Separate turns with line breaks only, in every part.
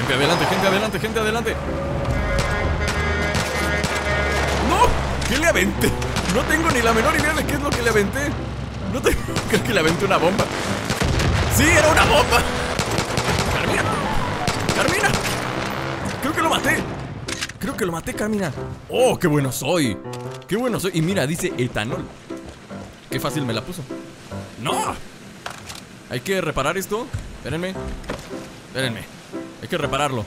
Gente adelante, gente adelante, gente adelante. ¡No! ¿Qué le aventé? No tengo ni la menor idea de qué es lo que le aventé. No tengo... Creo que le aventé una bomba. ¡Sí, era una bomba! ¡Carmina! ¡Carmina! Creo que lo maté. Creo que lo maté, Carmina. ¡Oh, qué bueno soy! ¡Qué bueno soy! Y mira, dice etanol. Qué fácil me la puso. ¡No! Hay que reparar esto. Espérenme. Espérenme. Hay que repararlo.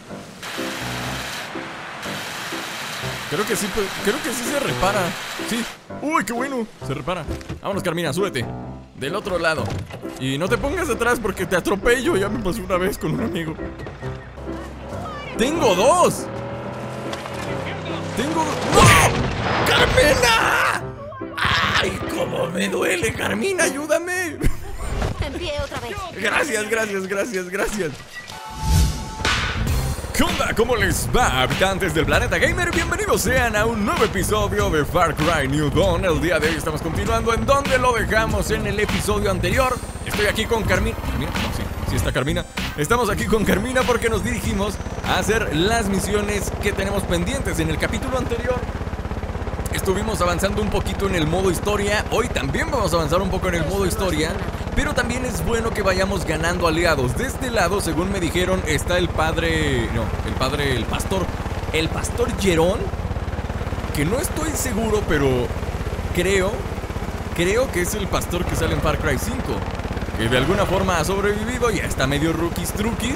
Creo que sí se repara. Sí. ¡Uy, qué bueno! Se repara. Vámonos, Carmina, súbete. Del otro lado. Y no te pongas atrás porque te atropello. Ya me pasó una vez con un amigo. ¡Tengo dos! ¡Tengo dos! ¡No! ¡Carmina! ¡Ay, cómo me duele, Carmina! ¡Ayúdame!
En pie otra vez.
Gracias, gracias, gracias, gracias. ¿Qué onda? ¿Cómo les va, habitantes del planeta gamer? Bienvenidos sean a un nuevo episodio de Far Cry New Dawn. El día de hoy estamos continuando en donde lo dejamos en el episodio anterior. Estoy aquí con Carmina. ¿Carmina? No, sí está Carmina. Estamos aquí con Carmina porque nos dirigimos a hacer las misiones que tenemos pendientes. En el capítulo anterior estuvimos avanzando un poquito en el modo historia. Hoy también vamos a avanzar un poco en el modo historia, pero también es bueno que vayamos ganando aliados. De este lado, según me dijeron, está el padre... No, el pastor. El pastor Jerón, que no estoy seguro, pero creo que es el pastor que sale en Far Cry 5, que de alguna forma ha sobrevivido. Ya está medio rookies truquis,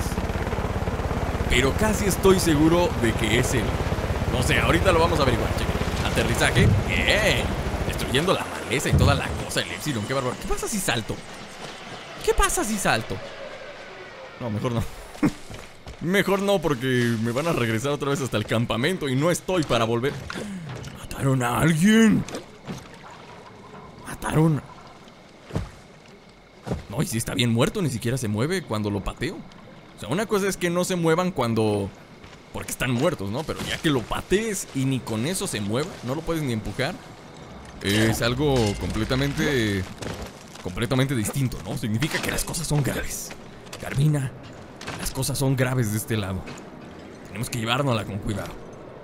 pero casi estoy seguro de que es él. No sé, ahorita lo vamos a averiguar, cheque. Aterrizaje, bien. Destruyendo la maleza y toda la cosa, el Epsilon, qué bárbaro. ¿Qué pasa si salto? ¿Qué pasa si salto? No, mejor no. Mejor no, porque me van a regresar otra vez hasta el campamento y no estoy para volver. Mataron a alguien. Mataron. No, y si está bien muerto, ni siquiera se mueve cuando lo pateo. O sea, una cosa es que no se muevan cuando... porque están muertos, ¿no? Pero ya que lo patees y ni con eso se mueva, no lo puedes ni empujar, es algo completamente distinto, ¿no? Significa que las cosas son graves. Carmina, las cosas son graves de este lado. Tenemos que llevárnosla con cuidado.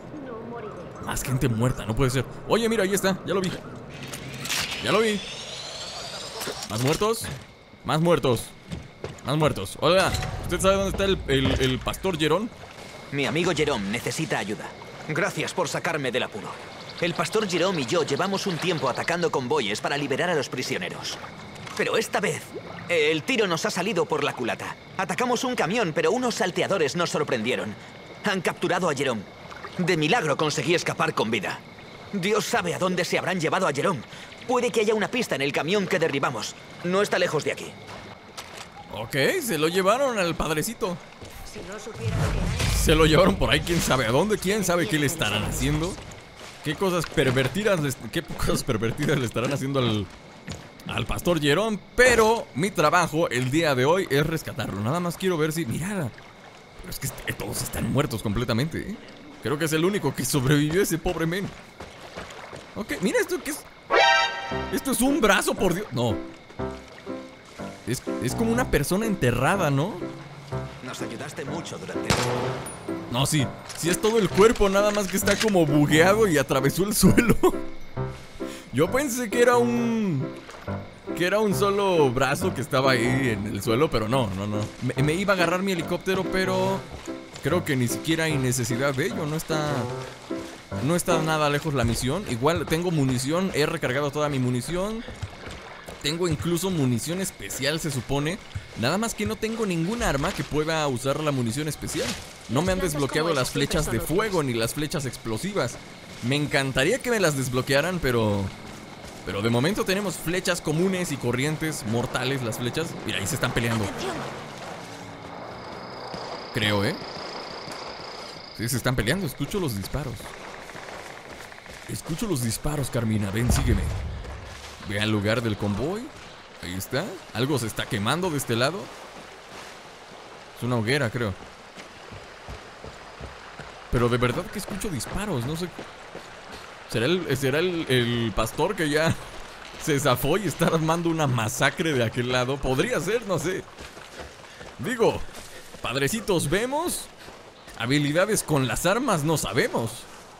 Más gente muerta, no puede ser. Oye, mira, ahí está, ya lo vi. Ya lo vi. ¿Más muertos? Más muertos. Más muertos. Hola, ¿usted sabe dónde está el pastor Jerón?
Mi amigo Jerome necesita ayuda. Gracias por sacarme del apuro. El pastor Jerome y yo llevamos un tiempo atacando convoyes para liberar a los prisioneros. Pero esta vez, el tiro nos ha salido por la culata. Atacamos un camión, pero unos salteadores nos sorprendieron. Han capturado a Jerome. De milagro conseguí escapar con vida. Dios sabe a dónde se habrán llevado a Jerome. Puede que haya una pista en el camión que derribamos. No está lejos de aquí.
Ok, se lo llevaron al padrecito.
Si no supiera lo que hay.
Se lo llevaron por ahí, quién sabe a dónde, quién sabe qué le estarán haciendo. ¿Qué cosas pervertidas le estarán haciendo al pastor Jerón? Pero mi trabajo el día de hoy es rescatarlo. Nada más quiero ver si... Mira, pero es que todos están muertos completamente, ¿eh? Creo que es el único que sobrevivió, ese pobre men. Ok, mira esto, ¿qué es? Esto es un brazo, por Dios. No. Es como una persona enterrada, ¿no?
Nos ayudaste mucho durante esto.
No, sí es todo el cuerpo, nada más que está como bugueado y atravesó el suelo. Yo pensé que era un solo brazo que estaba ahí en el suelo, pero no. Me iba a agarrar mi helicóptero, pero creo que ni siquiera hay necesidad de ello. No está nada lejos la misión. Igual tengo munición, he recargado toda mi munición. Tengo incluso munición especial, se supone. Nada más que no tengo ningún arma que pueda usar la munición especial. No me han desbloqueado las flechas de fuego ni las flechas explosivas. Me encantaría que me las desbloquearan, pero de momento tenemos flechas comunes y corrientes, mortales las flechas. Mira, ahí se están peleando. Creo, ¿eh? Sí, se están peleando, escucho los disparos. Escucho los disparos, Carmina, ven, sígueme. Ve al lugar del convoy. Ahí está. Algo se está quemando de este lado. Es una hoguera, creo. Pero de verdad que escucho disparos. No sé. ¿Será el pastor que ya se zafó y está armando una masacre de aquel lado? Podría ser, no sé. Digo, Padrecitos vemos. Habilidades con las armas no sabemos.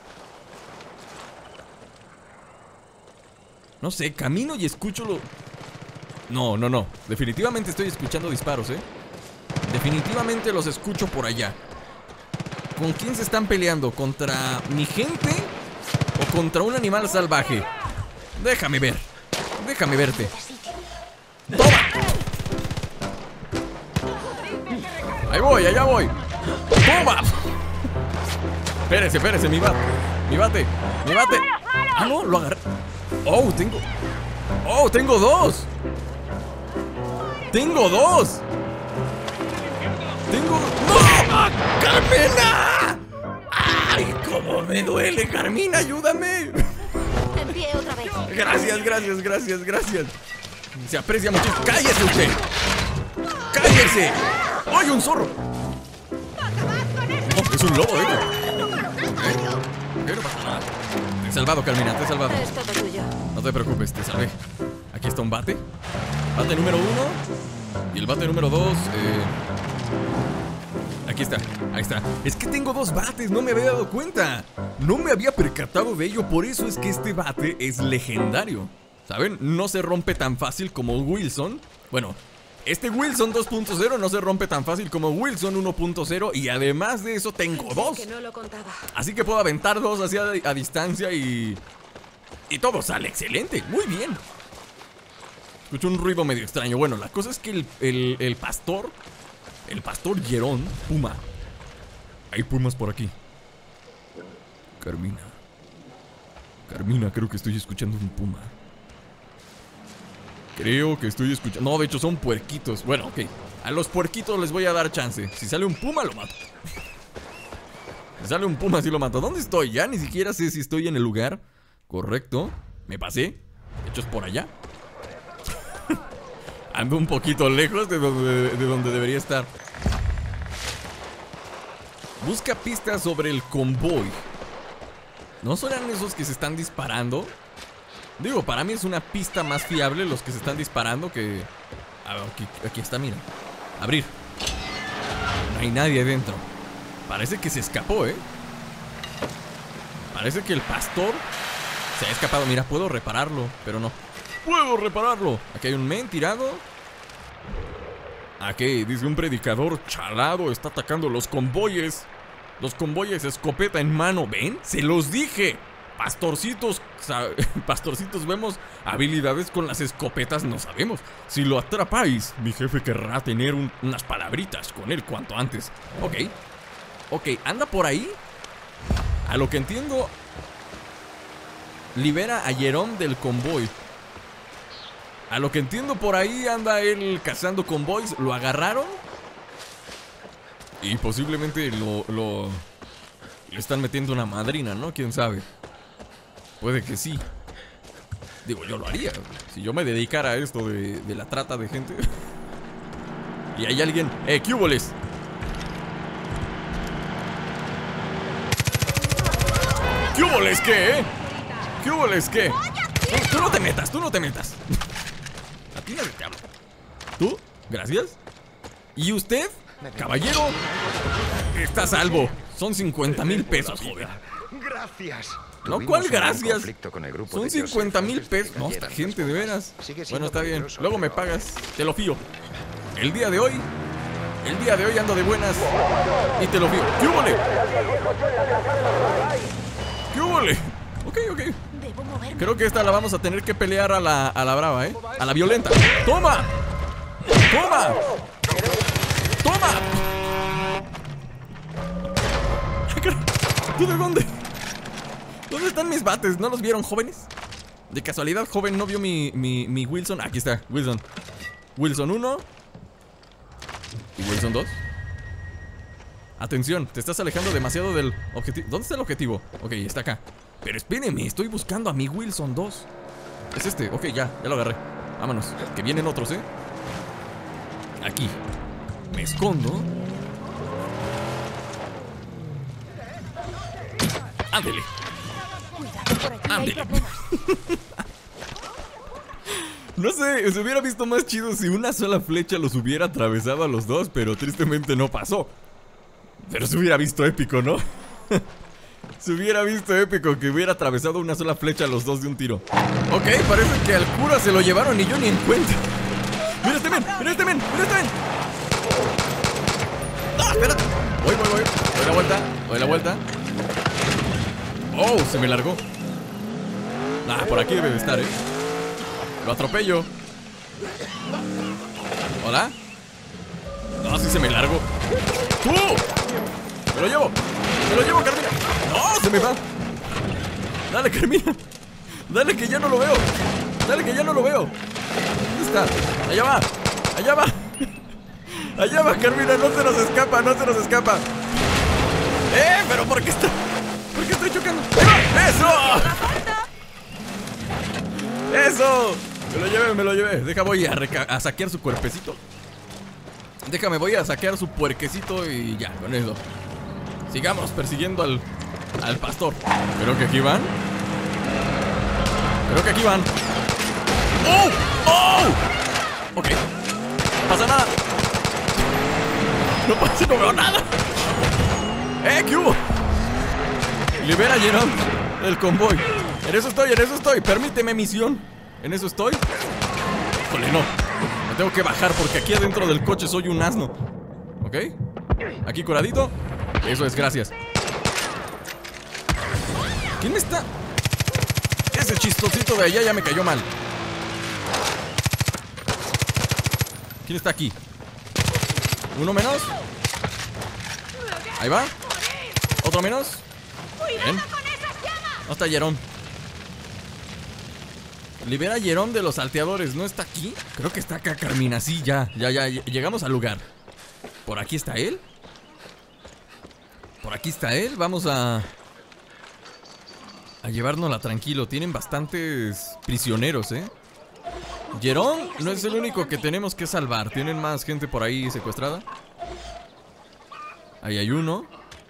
No sé, camino y escucho lo... No. Definitivamente estoy escuchando disparos, Definitivamente los escucho por allá. ¿Con quién se están peleando? ¿Contra mi gente o contra un animal salvaje? Déjame ver. Déjame verte. ¡Toma! Ahí voy, allá voy. ¡Toma! Espérese, mi bate. Mi bate. Ah, no, lo agarré. Oh, tengo dos. ¡No! ¡Carmina! ¡Ay, cómo me duele, Carmina! ¡Ayúdame!
En pie otra vez.
Gracias. Se aprecia mucho. ¡Cállese usted! ¡Cállese! ¡Ay, un zorro! Oh, es un lobo, no pasa nada. Te he salvado, Carmina, te he salvado.
Es todo tuyo.
No te preocupes, te salvé. Aquí está un bate. Bate número 1. Y el bate número 2. Aquí está, ahí está. Es que tengo dos bates, no me había dado cuenta. No me había percatado de ello. Por eso es que este bate es legendario. ¿Saben? No se rompe tan fácil como Wilson. Bueno, este Wilson 2.0 no se rompe tan fácil como Wilson 1.0. Y además de eso tengo dos.
Que no lo contaba.
Así que puedo aventar dos hacia a distancia y todo sale excelente, muy bien. Escucho un ruido medio extraño. Bueno, la cosa es que el pastor Jerón, puma. Hay pumas por aquí. Carmina, creo que estoy escuchando un puma. Creo que estoy escuchando... No, de hecho son puerquitos. Bueno, ok. A los puerquitos les voy a dar chance. Si sale un puma, lo mato. Si sale un puma, sí lo mato. ¿Dónde estoy? Ya ni siquiera sé si estoy en el lugar correcto. Me pasé. De hecho es por allá. Ando un poquito lejos de donde debería estar. Busca pistas sobre el convoy. ¿No serán esos que se están disparando? Digo, para mí es una pista más fiable los que se están disparando que... Aquí está, mira. Abrir. No hay nadie dentro. Parece que se escapó, Parece que el pastor se ha escapado. Mira, puedo repararlo, pero no puedo repararlo. Aquí hay un men tirado. Aquí dice un predicador chalado está atacando los convoyes. Los convoyes, escopeta en mano. ¿Ven? Se los dije. Pastorcitos vemos. Habilidades con las escopetas no sabemos. Si lo atrapáis, mi jefe querrá tener unas palabritas con él cuanto antes. Ok, anda por ahí. A lo que entiendo, libera a Jerón del convoy. A lo que entiendo, por ahí anda él cazando convoys. Lo agarraron y posiblemente le están metiendo una madrina, ¿no? ¿Quién sabe? Puede que sí. Digo, yo lo haría si yo me dedicara a esto de la trata de gente. Y hay alguien... ¿qué huboles? ¿Qué huboles qué, ¿Qué huboles qué? Tú no te metas. A ti nadie te habla. ¿Tú? Gracias. ¿Y usted? Caballero, está a salvo. Son 50,000 pesos, joven.
Gracias.
No, ¿cuál gracias? Son 50,000 pesos. No, esta gente, de veras. Bueno, está bien. Luego me pagas. Te lo fío. El día de hoy ando de buenas y te lo fío. ¿Qué húbole? ¿Qué húbole? Ok.
Debo moverme.
Creo que esta la vamos a tener que pelear a la brava, a la violenta. ¡Toma! ¿Tú de dónde? ¿Dónde están mis bates? ¿No los vieron, jóvenes? De casualidad, joven, ¿no vio mi Wilson? Aquí está, Wilson. Wilson 1 y Wilson 2. Atención, te estás alejando demasiado del objetivo. ¿Dónde está el objetivo? Ok, está acá. Pero espérenme, estoy buscando a mi Wilson 2. Es este, ok, ya lo agarré. Vámonos, que vienen otros, Aquí. Me escondo. Ándele.
Cuidado por aquí, hay
Ándele.
problemas.
No sé, se hubiera visto más chido si una sola flecha los hubiera atravesado a los dos, pero tristemente no pasó. Pero se hubiera visto épico, ¿no? Se hubiera visto épico que hubiera atravesado una sola flecha a los dos de un tiro. Ok, parece que al cura se lo llevaron y yo ni en cuenta. ¡Mira este men! ¡Mira este men! ¡Mira este men! ¡Ah, espérate! Voy. Doy la vuelta. ¡Oh! Se me largó. Ah, por aquí debe de estar, Lo atropello. ¿Hola? No, sí se me largó. ¡Tú! ¡Me lo llevo, Carmina! ¡No! ¡Se me va! ¡Dale, Carmina! ¡Dale, que ya no lo veo! ¿Dónde está? ¡Allá va! ¡Allá va, Carmina! ¡No se nos escapa! ¿Pero por qué está? ¿Por qué estoy chocando? ¡Eso! ¡Eso! Me lo llevé. Voy a saquear su cuerpecito. Voy a saquear su puerquecito y ya, con eso. Sigamos persiguiendo al pastor. Creo que aquí van. ¡Oh! Ok. No pasa nada. No veo nada. ¿Qué hubo? Libera a Jerome del convoy. En eso estoy. Permíteme misión. En eso estoy. Híjole, no. Me tengo que bajar porque aquí adentro del coche soy un asno. Ok. Aquí curadito. Eso es, gracias. ¿Quién está? Ese chistosito de allá ya me cayó mal. ¿Quién está aquí? Uno menos. Ahí va. Otro menos. Bien. No está Jerome. Libera a Jerome de los salteadores. ¿No está aquí? Creo que está acá, Carmina. Sí, ya. Llegamos al lugar. ¿Por aquí está él? Vamos a llevárnosla tranquilo. Tienen bastantes prisioneros, Jerome no es el único que tenemos que salvar. Tienen más gente por ahí secuestrada. Ahí hay uno.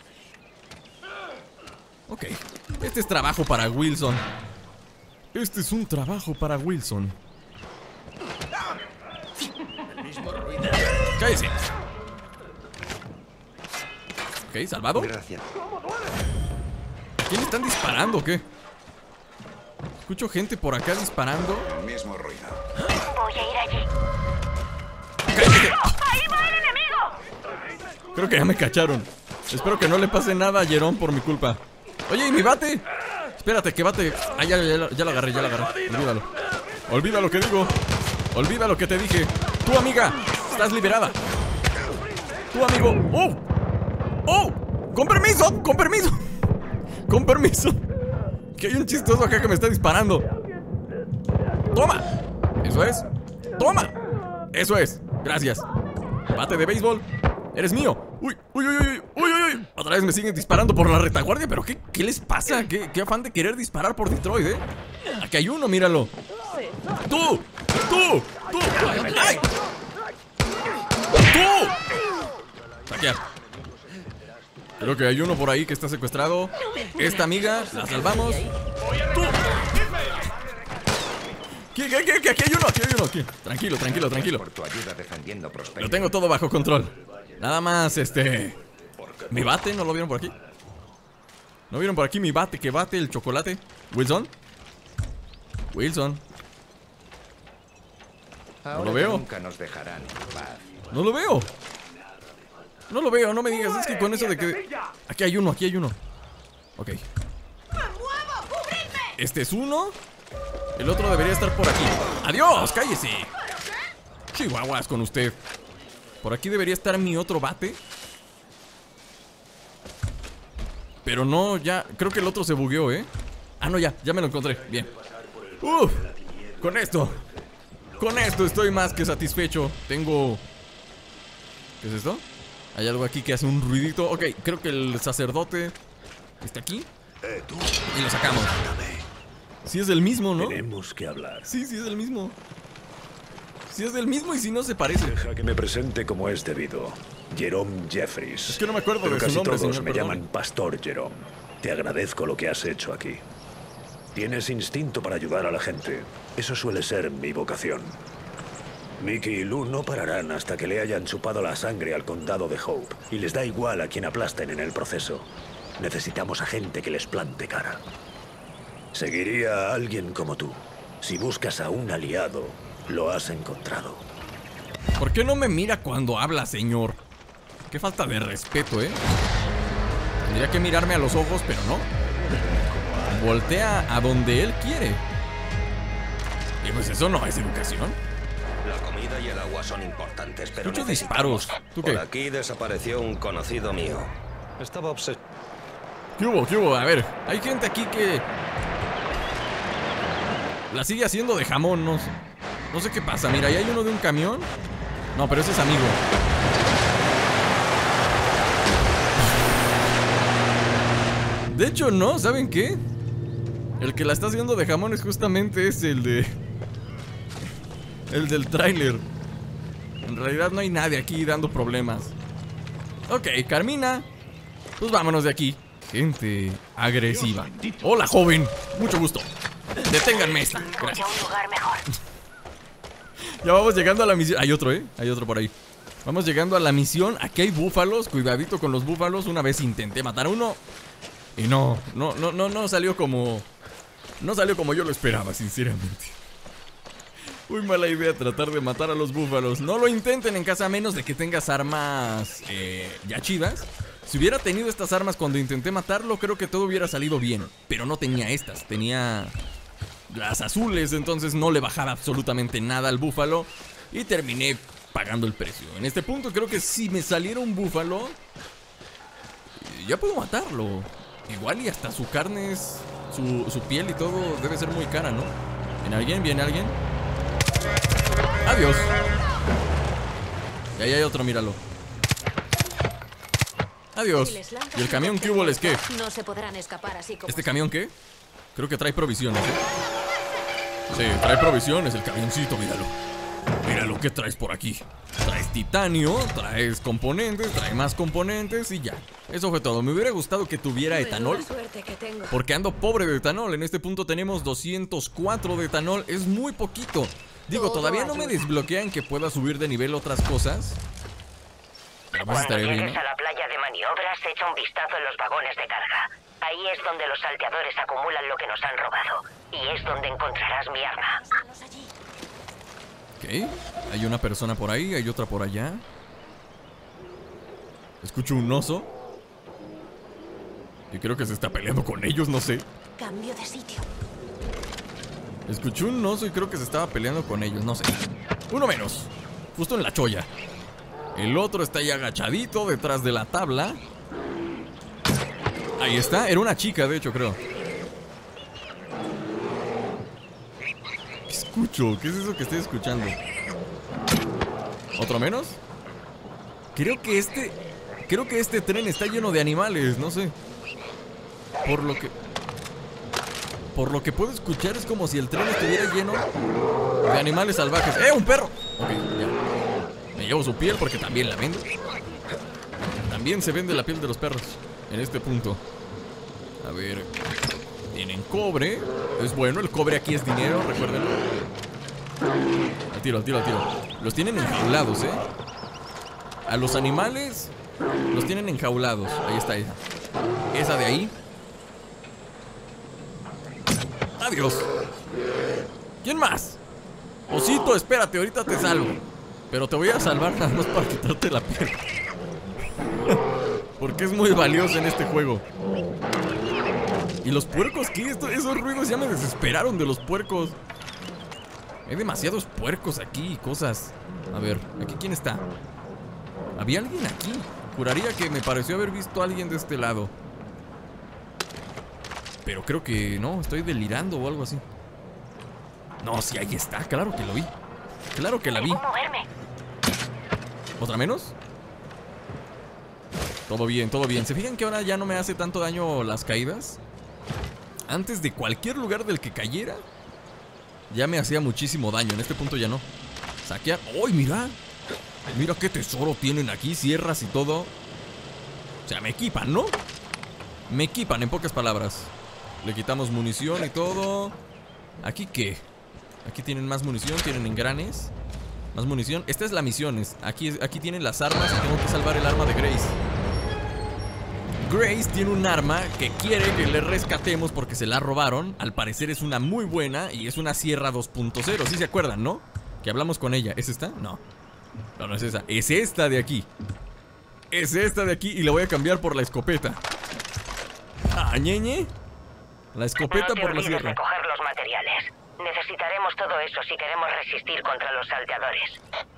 Ok. Este es trabajo para Wilson. Este es un trabajo para Wilson. Cállese. Ok, salvado.
Gracias.
¿Quién están disparando o qué? Escucho gente por acá disparando.
El mismo ruido.
Voy a ir allí.
¡Cállate!
¡Ahí va el enemigo!
Creo que ya me cacharon. Espero que no le pase nada a Jerome por mi culpa. Oye, ¿y mi bate? Espérate, que bate. Ah, ya lo agarré. Olvídalo que digo. Olvida lo que te dije. Tú, amiga, estás liberada. Tú, amigo. ¡Oh! ¡Con permiso! Que hay un chistoso acá que me está disparando. ¡Toma! Eso es. Gracias. Bate de béisbol. Eres mío. Uy. Otra vez me siguen disparando por la retaguardia. ¿Pero qué les pasa? ¿Qué afán de querer disparar por Detroit, Aquí hay uno, míralo. ¡Tú! ¡Ay! ¡Tú! Saquear. Creo que hay uno por ahí que está secuestrado. Esta amiga, la salvamos. ¡Tú! Aquí hay uno. Aquí. Tranquilo.
Por tu ayuda defendiendo Prosperity.
Lo tengo todo bajo control. Nada más, mi bate, ¿no lo vieron por aquí? ¿No vieron por aquí mi bate? Que bate el chocolate. Wilson. No lo veo.
Nunca nos dejarán en paz.
No lo veo, no me digas. Es que con eso de que... Aquí hay uno. Ok. Este es uno. El otro debería estar por aquí. ¡Adiós! ¡Cállese! Chihuahuas con usted. Por aquí debería estar mi otro bate. Pero no, ya... Creo que el otro se bugueó, Ah, no, ya me lo encontré. Bien. ¡Uf! Con esto estoy más que satisfecho. Tengo... ¿Qué es esto? Hay algo aquí que hace un ruidito. Ok, creo que el sacerdote está aquí. Y lo sacamos. Sí es el mismo, ¿no?
Tenemos que hablar.
Sí es el mismo. Sí es el mismo y si no se parece.
Deja que me presente como es debido. Jerome Jeffries.
Es que no me acuerdo
Pero
de su
casi
nombre,
todos
señor,
me
perdón.
llaman Pastor Jerome. Te agradezco lo que has hecho aquí. Tienes instinto para ayudar a la gente. Eso suele ser mi vocación. Mickey y Lou no pararán hasta que le hayan chupado la sangre al condado de Hope. Y les da igual a quien aplasten en el proceso. Necesitamos a gente que les plante cara. Seguiría a alguien como tú. Si buscas a un aliado, lo has encontrado.
¿Por qué no me mira cuando habla, señor? Qué falta de respeto, ¿eh? Tendría que mirarme a los ojos, pero no. Voltea a donde él quiere. Y pues eso no es educación.
La comida y el agua son importantes, pero
Escucho
necesitamos.
disparos. ¿Tú qué?
Por aquí desapareció un conocido mío. Estaba obsesionado.
¿Qué hubo? ¿Qué hubo? A ver, hay gente aquí que la sigue haciendo de jamón, no sé qué pasa. Mira, ahí hay uno de un camión. No, pero ese es amigo. De hecho, no, ¿saben qué? El que la está haciendo de jamón es justamente el del tráiler. En realidad no hay nadie aquí dando problemas. Ok, Carmina. Pues vámonos de aquí. Gente agresiva. Hola, joven. Mucho gusto. Deténganme esta.
Voy
Gracias.
a un lugar mejor.
Ya vamos llegando a la misión. Hay otro, ¿eh? Hay otro por ahí. Vamos llegando a la misión. Aquí hay búfalos. Cuidadito con los búfalos. Una vez intenté matar a uno y no salió como... No salió como yo lo esperaba, sinceramente. Muy mala idea tratar de matar a los búfalos. No lo intenten en casa a menos de que tengas armas ya chidas. Si hubiera tenido estas armas cuando intenté matarlo, creo que todo hubiera salido bien. Pero no tenía estas, tenía las azules, entonces no le bajaba absolutamente nada al búfalo. Y terminé pagando el precio. En este punto creo que si me saliera un búfalo, ya puedo matarlo. Igual y hasta su carne es... Su piel y todo debe ser muy cara, ¿no? ¿Viene alguien? ¿Viene alguien? Adiós. Y ahí hay otro, míralo. Adiós. ¿Y el camión qué hubo les qué?
No se podrán escapar así como...
¿Este camión qué? Creo que trae provisiones, ¿eh? Sí, trae provisiones el camioncito, míralo. Míralo, ¿qué traes por aquí? Traes titanio, traes componentes, trae más componentes y ya. Eso fue todo. Me hubiera gustado que tuviera etanol,
suerte que tengo.
porque ando pobre de etanol. En este punto tenemos 204 de etanol. Es muy poquito. Digo, todavía no me desbloquean que pueda subir de nivel otras cosas. Pero pues
Cuando
estaré bien,
llegues
¿no?
a la playa de maniobras, echa un vistazo en los vagones de carga. Ahí es donde los salteadores acumulan lo que nos han robado. Y es donde encontrarás mi arma.
Ok, hay una persona por ahí, hay otra por allá. Escucho un oso. Y creo que se está peleando con ellos, no sé.
Cambio de sitio.
Escuché un oso y creo que se estaba peleando con ellos, no sé. Uno menos, justo en la cholla. El otro está ahí agachadito detrás de la tabla. Ahí está, era una chica de hecho, creo. ¿Qué escucho? ¿Qué es eso que estoy escuchando? ¿Otro menos? Creo que este tren está lleno de animales, no sé. Por lo que puedo escuchar es como si el tren estuviera lleno de animales salvajes. ¡Un perro! Ok, ya. Me llevo su piel porque también la vendo. También se vende la piel de los perros en este punto. A ver. Tienen cobre. Es bueno, el cobre aquí es dinero, recuérdenlo. Al tiro. Los tienen enjaulados, ¿eh? A los animales los tienen enjaulados. Ahí está esa. Esa de ahí. Adiós. ¿Quién más? Osito, espérate, ahorita te salvo. Pero te voy a salvar nada más para quitarte la piel. Porque es muy valioso en este juego. ¿Y los puercos qué? Esos ruidos ya me desesperaron de los puercos. Hay demasiados puercos aquí y cosas. A ver, ¿aquí quién está? ¿Había alguien aquí? Juraría que me pareció haber visto a alguien de este lado. Pero creo que no, estoy delirando o algo así. No, sí, ahí está, claro que lo vi. Claro que la vi.
Debo moverme.
¿Otra menos? Todo bien, todo bien. ¿Se fijan que ahora ya no me hace tanto daño las caídas? Antes de cualquier lugar del que cayera ya me hacía muchísimo daño. En este punto ya no. Saquear. ¡Uy, mira! Mira qué tesoro tienen aquí, sierras y todo. O sea, me equipan, ¿no? Me equipan, en pocas palabras. Le quitamos munición y todo. ¿Aquí qué? Aquí tienen más munición, tienen engranes. Más munición. Esta es la misión. Aquí tienen las armas y tengo que salvar el arma de Grace. Grace tiene un arma que quiere que le rescatemos porque se la robaron. Al parecer es una muy buena y es una sierra 2.0. ¿Sí se acuerdan, no? Que hablamos con ella. ¿Es esta? No. No, no es esa. Es esta de aquí. Es esta de aquí y la voy a cambiar por la escopeta. Ah, ñeñe. La escopeta por la sierra.
No te olvides de coger los materiales. Necesitaremos todo eso si queremos resistir contra los salteadores.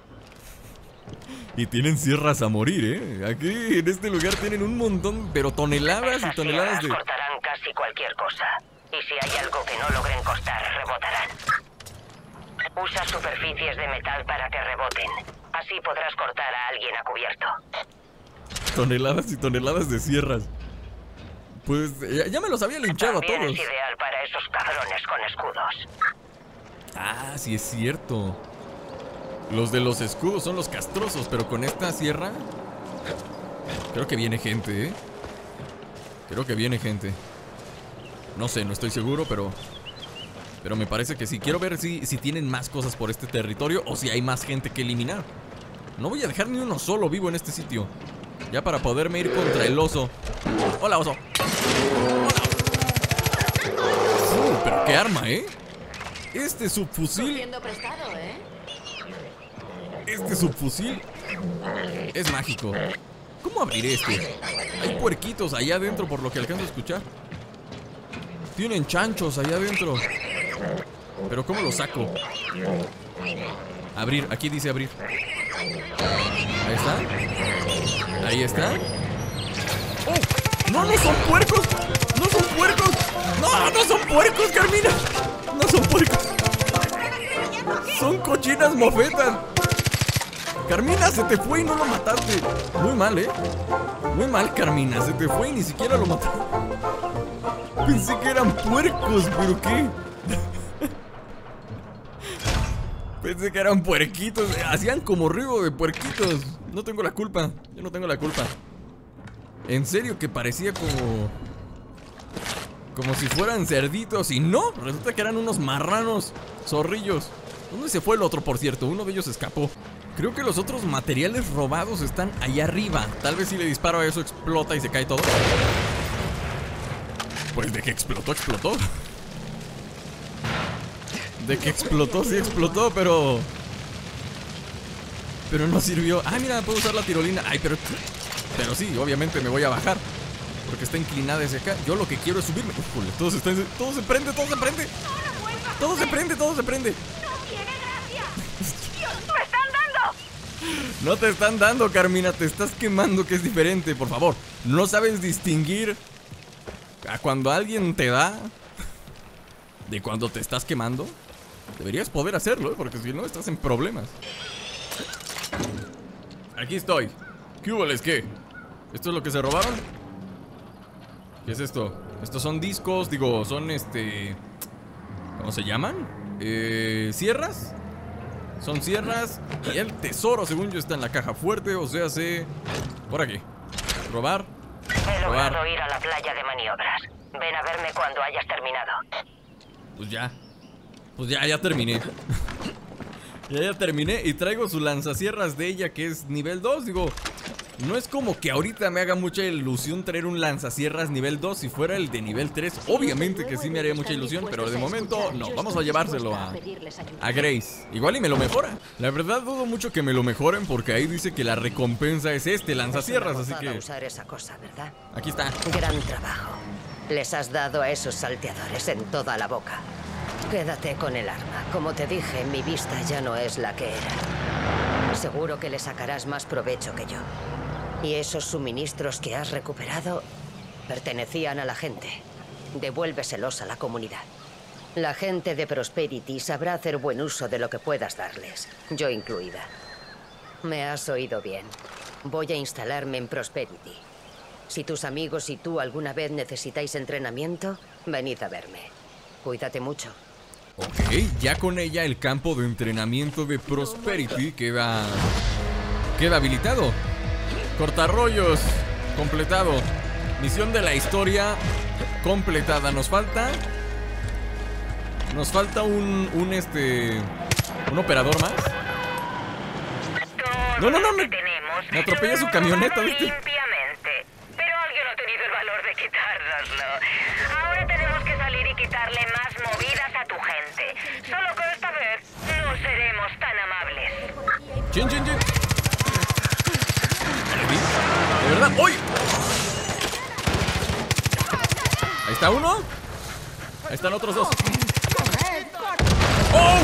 Y tienen sierras a morir, ¿eh? Aquí, en este lugar, tienen un montón, pero toneladas y
Esas
toneladas de...
sierras cortarán casi cualquier cosa. Y si hay algo que no logren cortar, rebotarán. Usa superficies de metal para que reboten. Así podrás cortar a alguien a cubierto.
Toneladas y toneladas de sierras. Pues ya me los había linchado a
También
todos.
es ideal para esos cabrones con escudos.
Ah, sí es cierto. Los de los escudos son los castrosos, pero con esta sierra... Creo que viene gente, ¿eh? Creo que viene gente. No sé, no estoy seguro, pero me parece que sí. Quiero ver si tienen más cosas por este territorio o si hay más gente que eliminar. No voy a dejar ni uno solo vivo en este sitio. Ya para poderme ir contra el oso. Hola, oso. Hola. Pero qué arma, ¿eh? Este subfusil...
Cogiendo prestado, ¿eh?
Este subfusil es mágico. ¿Cómo abriré este? Hay puerquitos allá adentro por lo que alcanzo a escuchar. Tienen chanchos allá adentro. Pero ¿cómo lo saco? Abrir, aquí dice abrir. Ahí está. Ahí está. ¡Oh! ¡No, no son puercos! ¡No son puercos! ¡No, no son puercos, Carmina! ¡No son puercos! ¡Son cochinas mofetas! Carmina, se te fue y no lo mataste. Muy mal, ¿eh? Muy mal, Carmina. Se te fue y ni siquiera lo mataste. Pensé que eran puercos, pero ¿qué? Pensé que eran puerquitos. Hacían como ruido de puerquitos. No tengo la culpa. Yo no tengo la culpa. En serio que parecía como si fueran cerditos. Y no, resulta que eran unos marranos zorrillos. ¿Dónde se fue el otro, por cierto? Uno de ellos escapó. Creo que los otros materiales robados están allá arriba. Tal vez si le disparo a eso explota y se cae todo. Pues de que explotó, explotó. De que explotó, sí explotó, pero no sirvió. Ah, mira, puedo usar la tirolina. Ay, pero sí, obviamente me voy a bajar porque está inclinada hacia acá. Yo lo que quiero es subirme. Uf, todo se prende, todo se prende. Todo se prende, todo se prende. No te están dando, Carmina, te estás quemando, que es diferente. Por favor, ¿no sabes distinguir a cuando alguien te da de cuando te estás quemando? Deberías poder hacerlo, porque si no estás en problemas. Aquí estoy. ¿Qué hubo, les qué? ¿Esto es lo que se robaron? ¿Qué es esto? Estos son discos, digo, son ¿cómo se llaman? ¿Sierras? Son sierras. Y el tesoro, según yo, está en la caja fuerte. O sea, por aquí. Robar.
He logrado ir a la playa de maniobras. Ven a verme cuando hayas terminado.
Pues ya terminé. Ya terminé y traigo su lanzacierras de ella, que es nivel 2. Digo, no es como que ahorita me haga mucha ilusión traer un lanzacierras nivel 2. Si fuera el de nivel 3, obviamente que sí me haría mucha ilusión, pero de momento no. Vamos a llevárselo a Grace. Igual y me lo mejora. La verdad dudo mucho que me lo mejoren, porque ahí dice que la recompensa es este lanzacierras, así que
usar esa cosa, ¿verdad?
aquí está.
Gran trabajo. Les has dado a esos salteadores en toda la boca. Quédate con el arma. Como te dije, mi vista ya no es la que era. Seguro que le sacarás más provecho que yo. Y esos suministros que has recuperado pertenecían a la gente. Devuélveselos a la comunidad. La gente de Prosperity sabrá hacer buen uso de lo que puedas darles, yo incluida. Me has oído bien. Voy a instalarme en Prosperity. Si tus amigos y tú alguna vez necesitáis entrenamiento, venid a verme. Cuídate mucho.
Ok, ya con ella el campo de entrenamiento de Prosperity queda habilitado. Cortarrollos completado. Misión de la historia completada. Nos falta un operador más. No, me atropella su camioneta, ¿viste?
Limpiamente. Pero alguien ha tenido el valor de quitárnoslo. Ahora tenemos que salir y quitarle más movidas a tu gente. Solo que esta vez no seremos tan amables.
Chin. De verdad, ¡uy! Ahí está uno. Ahí están otros dos. ¡Oh!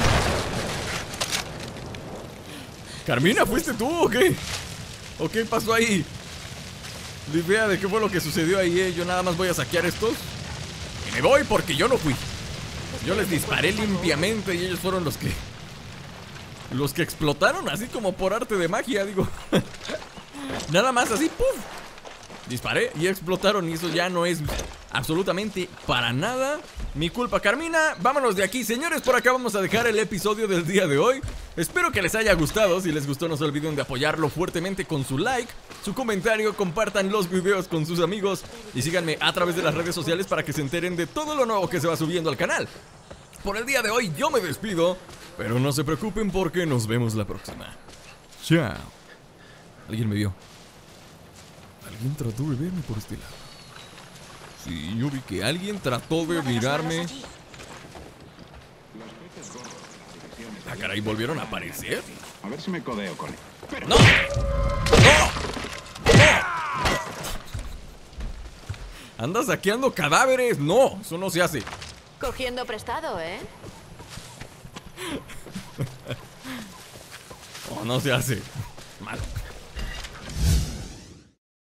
Carmina, ¿fuiste tú o qué? ¿O qué pasó ahí? Ni idea de qué fue lo que sucedió ahí, Yo nada más voy a saquear estos y me voy porque yo no fui. Yo les disparé limpiamente y ellos fueron los que explotaron así como por arte de magia, digo. Nada más así, ¡puf! Disparé y explotaron y eso ya no es absolutamente para nada mi culpa. Carmina, vámonos de aquí, señores. Por acá vamos a dejar el episodio del día de hoy. Espero que les haya gustado. Si les gustó, no se olviden de apoyarlo fuertemente con su like, su comentario, compartan los videos con sus amigos y síganme a través de las redes sociales para que se enteren de todo lo nuevo que se va subiendo al canal. Por el día de hoy yo me despido, pero no se preocupen porque nos vemos la próxima. Chao. Alguien me vio. Alguien trató de verme por este lado. Sí, yo vi que alguien trató de mirarme. Ah, caray, ¿volvieron a aparecer?
A ver si me codeo con él.
¡No! ¡No! ¡Anda saqueando cadáveres! ¡No! Eso no se hace.
Cogiendo prestado, ¿eh?
Oh, no se hace.